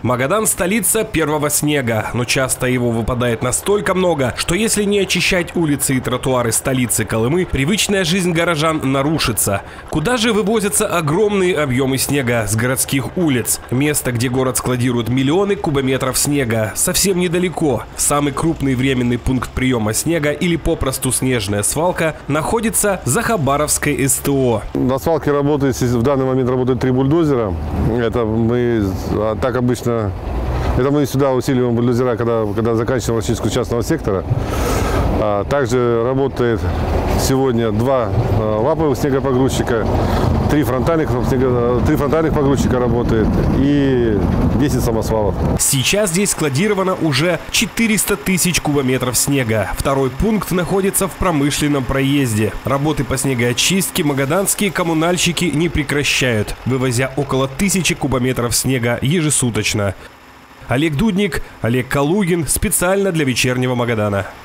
Магадан – столица первого снега, но часто его выпадает настолько много, что если не очищать улицы и тротуары столицы Колымы, привычная жизнь горожан нарушится. Куда же вывозятся огромные объемы снега с городских улиц? Место, где город складирует миллионы кубометров снега, совсем недалеко. Самый крупный временный пункт приема снега или попросту снежная свалка находится за Хабаровской СТО. На свалке работает, в данный момент работают 3 бульдозера. Это мы так обычно, это мы сюда усиливаем бульдозера, когда заканчиваем расчистку частного сектора. Также работает сегодня 2 лаповых снегопогрузчика, 3 фронтальных погрузчика работает и 10 самосвалов. Сейчас здесь складировано уже 400 тысяч кубометров снега. Второй пункт находится в промышленном проезде. Работы по снегоочистке магаданские коммунальщики не прекращают, вывозя около 1000 кубометров снега ежесуточно. Олег Дудник, Олег Калугин специально для вечернего Магадана.